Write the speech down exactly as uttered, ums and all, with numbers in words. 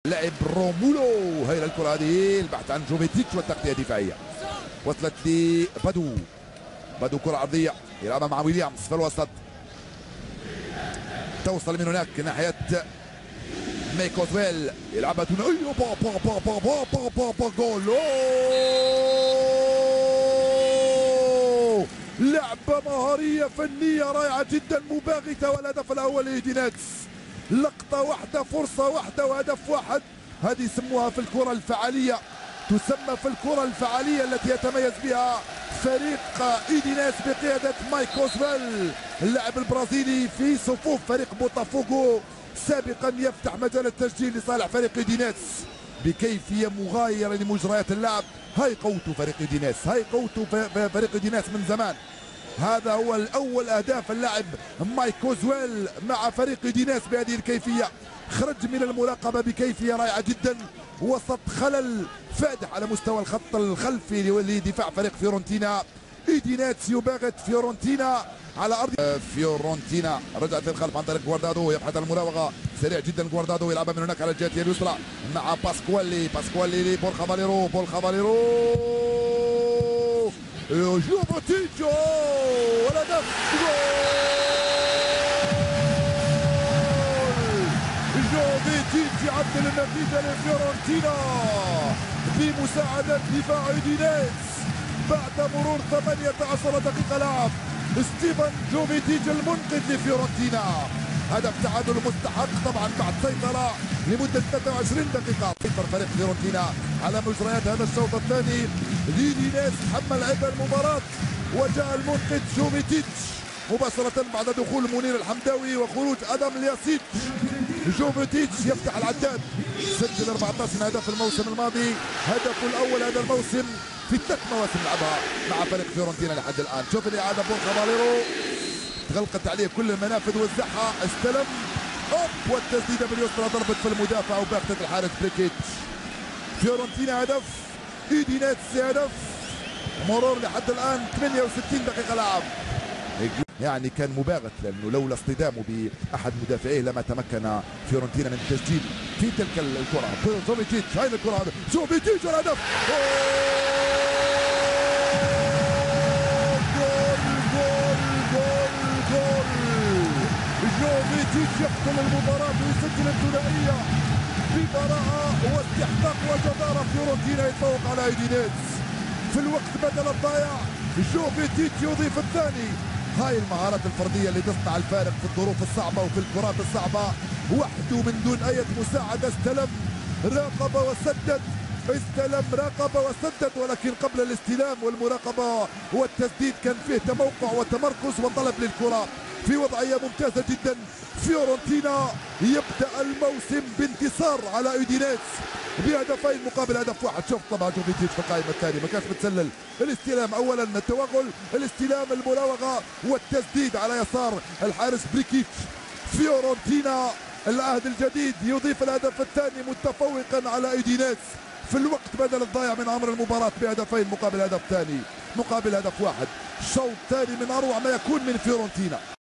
لعب رومولو. هاي الكره هذه البحث عن جوفيتيتش والتغطيه الدفاعيه. وصلت لبادو. بادو كره عرضيه يلعبها مع ويليامز في الوسط، توصل من هناك ناحيه ميكوزويل يلعبها دون اي با با با با با با با با جول. لعبه مهاريه فنيه رائعه جدا مباغته، والهدف الاول لإيدينيتس. لقطه واحده، فرصه واحده، وهدف واحد. هذه يسموها في الكره الفعاليه، تسمى في الكره الفعاليه التي يتميز بها فريق إيدينيتس بقياده مايكوزويل اللاعب البرازيلي في صفوف فريق بوتافوغو، سابقا يفتح مجال التسجيل لصالح فريق إيدينيتس بكيفيه مغايره لمجريات اللعب. هاي قوته فريق إيدينيتس، هاي قوته فريق إيدينيتس من زمان. هذا هو الاول اهداف اللاعب مايكوزويل مع فريق إيدينيتس بهذه الكيفيه. خرج من المراقبه بكيفيه رائعه جدا، وسط خلل فادح على مستوى الخط الخلفي لدفاع فريق فيورنتينا. إيدينيتس يباغت فيورنتينا على ارض فيورنتينا. رجعت للخلف عن طريق جواردادو، يبحث عن المراوغه، سريع جدا جواردادو يلعبها من هناك على الجهه اليسرى مع باسكوالي. باسكوالي لبول خافاليرو، بول خافاليرو جوفيتيتش والهدف جول. جوفيتيتش يعدل النتيجه لفيورنتينا بمساعده دفاع إيدينيتس بعد مرور ثمانية عشر دقيقه لعب. ستيفان جوفيتيتش المنقذ لفيورنتينا. هدف تعادل مستحق طبعا بعد سيطره لمده ثلاثة وعشرين دقيقه. سيطر فريق فيورنتينا على مجريات هذا الشوط الثاني. إيدينيتس تحمل عبء المباراه، وجاء المنقذ جوفيتيتش مباشره بعد دخول منير الحمداوي وخروج ادم الياسيتش. جوفيتيتش يفتح العداد، سجل أربعة عشر هدف الموسم الماضي، هدفه الاول هذا الموسم في ثلاث مواسم لعبها مع فريق فيورنتينا لحد الان. شوف الاعاده بول خافاليرو، تغلقت عليه كل المنافذ، وزعها، استلم، اوب، والتسديده باليسرى ضربت في المدافع وباغتة الحارس بريكيتش. فيورنتينا هدف، إيدينيتس هدف. مرور لحد الان ثمانية وستين دقيقه لعب. يعني كان مباغت، لانه لولا اصطدامه باحد مدافعيه لما تمكن فيورنتينا من التسجيل في تلك الكره. جوفيتيتش، هاي الكره هذا جوفيتيتش الهدف. جول جول جول جول. جوفيتيتش يقتل المباراه ويسجل الثنائيه ببراعه واستحقاق وجداره. فيورنتينا يتفوق على إيدينيتس في الوقت بدل الضايع. جوفيتيتش يضيف الثاني. هاي المهارات الفردية اللي تصنع الفارق في الظروف الصعبة وفي الكرات الصعبة، وحده من دون أي مساعدة. استلم، راقب وسدد، استلم، راقب وسدد، ولكن قبل الاستلام والمراقبة والتسديد كان فيه تموقع وتمركز وطلب للكرة في وضعية ممتازة جدا. فيورنتينا يبدأ الموسم بانتصار على إيدينيتس بهدفين مقابل هدف واحد. شوف طبعا جوفيتيتش في القائمة الثانية ما كانش متسلل. الاستلام اولا، التوغل، الاستلام، المراوغة والتسديد على يسار الحارس بريكيتش. فيورنتينا العهد الجديد يضيف الهدف الثاني متفوقا على إيدينيتس في الوقت بدل الضايع من عمر المباراة بهدفين مقابل هدف ثاني مقابل هدف واحد. شوط ثاني من اروع ما يكون من فيورنتينا.